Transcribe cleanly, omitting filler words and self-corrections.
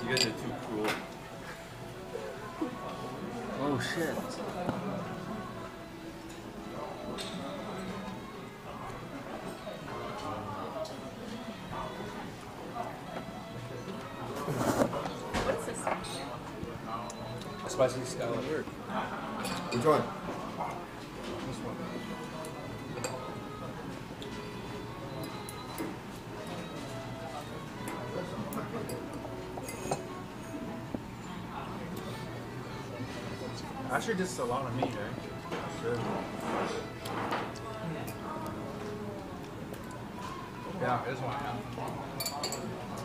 You guys are too cruel. Oh shit. What's this? Spicy scallop. Which one? This one. Actually, just a lot of meat, right? Good. Yeah, this one. Yeah.